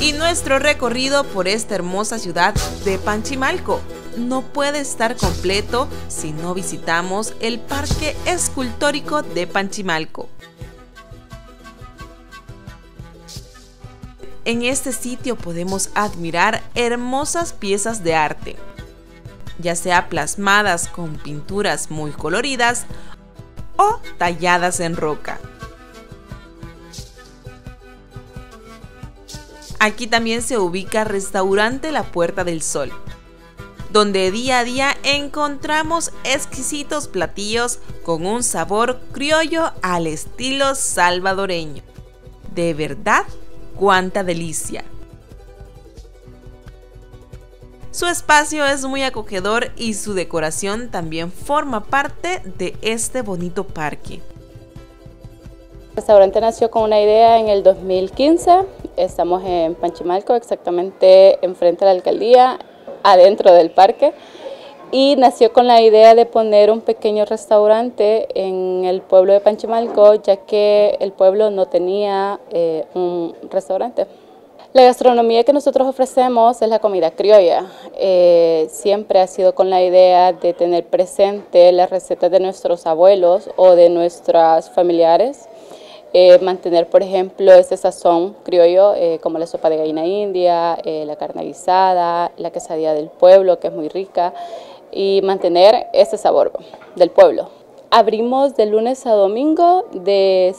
Y nuestro recorrido por esta hermosa ciudad de Panchimalco no puede estar completo si no visitamos el Parque Escultórico de Panchimalco. En este sitio podemos admirar hermosas piezas de arte, ya sea plasmadas con pinturas muy coloridas o talladas en roca. Aquí también se ubica Restaurante La Puerta del Sol, donde día a día encontramos exquisitos platillos con un sabor criollo al estilo salvadoreño. De verdad, ¡cuánta delicia! Su espacio es muy acogedor y su decoración también forma parte de este bonito parque. El restaurante nació con una idea en el 2015, estamos en Panchimalco, exactamente enfrente de la alcaldía, adentro del parque, y nació con la idea de poner un pequeño restaurante en el pueblo de Panchimalco, ya que el pueblo no tenía un restaurante. La gastronomía que nosotros ofrecemos es la comida criolla. Siempre ha sido con la idea de tener presente las recetas de nuestros abuelos o de nuestros familiares. Mantener, por ejemplo, este sazón criollo, como la sopa de gallina india, la carne guisada, la quesadilla del pueblo, que es muy rica, y mantener ese sabor del pueblo. Abrimos de lunes a domingo de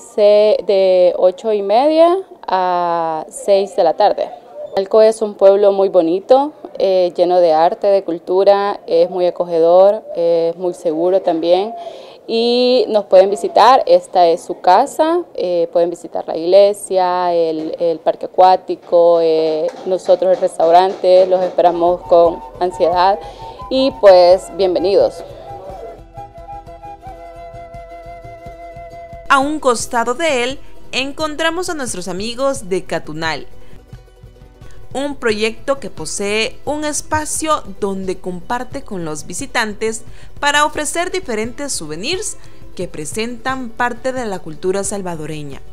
8:30 a 6 de la tarde. Panchimalco es un pueblo muy bonito, lleno de arte, de cultura, es muy acogedor, es muy seguro también. Y nos pueden visitar, esta es su casa, pueden visitar la iglesia, el parque acuático, nosotros el restaurante, los esperamos con ansiedad y pues bienvenidos. A un costado de él encontramos a nuestros amigos de Catunal, un proyecto que posee un espacio donde comparte con los visitantes para ofrecer diferentes souvenirs que presentan parte de la cultura salvadoreña.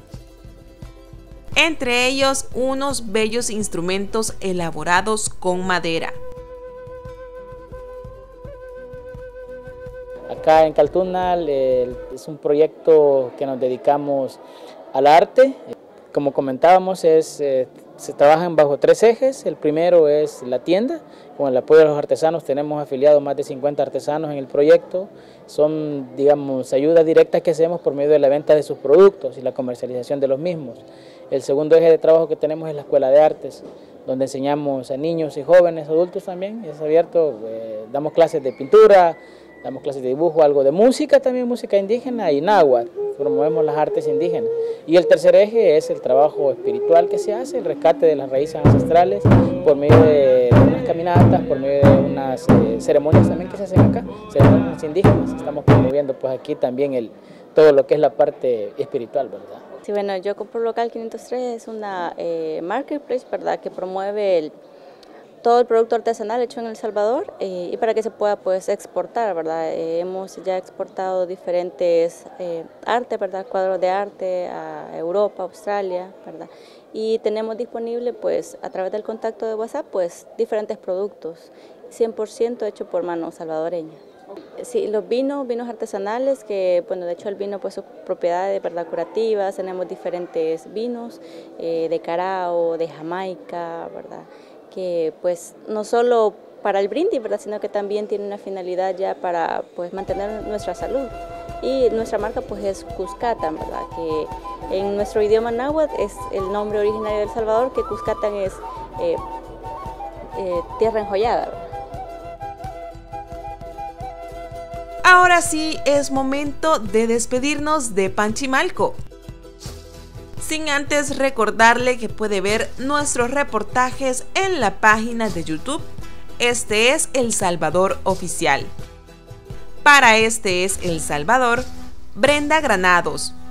Entre ellos, unos bellos instrumentos elaborados con madera. Acá en Catunal es un proyecto que nos dedicamos al arte. Como comentábamos, se trabajan bajo 3 ejes. El primero es la tienda. Con el apoyo de los artesanos tenemos afiliados más de 50 artesanos en el proyecto. Son, digamos, ayudas directas que hacemos por medio de la venta de sus productos y la comercialización de los mismos. El segundo eje de trabajo que tenemos es la Escuela de Artes, donde enseñamos a niños y jóvenes, adultos también, es abierto, damos clases de pintura, damos clases de dibujo, algo de música también, música indígena y náhuatl, promovemos las artes indígenas. Y el tercer eje es el trabajo espiritual que se hace, el rescate de las raíces ancestrales por medio de unas caminatas, por medio de unas ceremonias también que se hacen acá, ceremonias indígenas. Estamos promoviendo pues aquí también todo lo que es la parte espiritual, ¿verdad? Sí, bueno, Yocopo Local 503 es una marketplace, ¿verdad?, que promueve todo el producto artesanal hecho en El Salvador y para que se pueda pues exportar, ¿verdad? Hemos ya exportado diferentes arte, ¿verdad?, cuadros de arte a Europa, Australia, ¿verdad? Y tenemos disponible pues a través del contacto de WhatsApp pues diferentes productos 100% hechos por manos salvadoreñas. Sí, los vinos artesanales, que bueno, de hecho el vino pues sus propiedades, ¿verdad?, curativas, tenemos diferentes vinos de Carao, de Jamaica, ¿verdad?, que pues no solo para el brindis, ¿verdad?, sino que también tiene una finalidad ya para pues mantener nuestra salud. Y nuestra marca pues es Cuscatan, ¿verdad?, que en nuestro idioma náhuatl es el nombre originario de El Salvador, que Cuscatan es tierra enjollada, ¿verdad? Ahora sí es momento de despedirnos de Panchimalco. Sin antes recordarle que puede ver nuestros reportajes en la página de YouTube. Este es El Salvador Oficial. Para Este es El Salvador, Brenda Granados.